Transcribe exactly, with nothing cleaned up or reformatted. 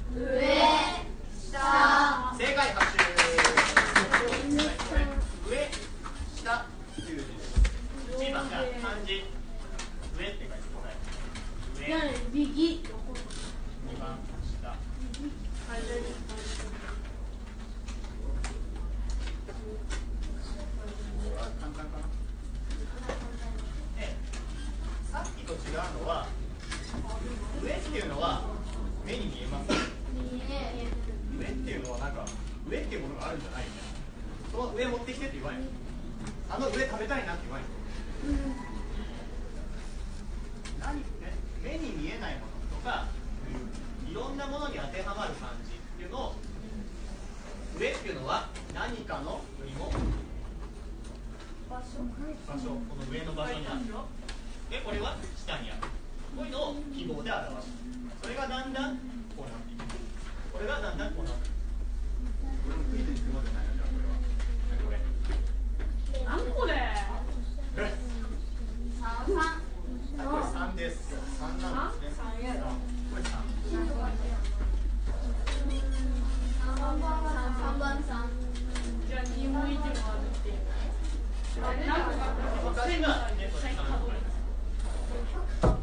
上、下。 正解、拍手。上、下っていう字です。いちばんじゃあ漢字上って書いてください。上。 右。 にばん下。簡単かな。で、さっきと違うのは上っていうのは目に見えます。上っていうのはなんか上っていうものがあるんじゃないよね。その上持ってきてって言わない。あの上食べたいなって言わない。何ね、目に見えないものとかいろんなものに当てはまる漢字っていうのを上っていうのは何かのよりも場所、この上の場所にある。で、これは下にある。こういうのを記号で表す。それがだんだんこうなっていく。これがだんだんこうなっていく。これもクイズにするわけないよ。じゃあこれは。これ。 何これ？三三。 これ三です。三なんですね。三やろ。これ三。 三番三番三。じゃあ二もいてもあるっていう。 昔はね、これ三。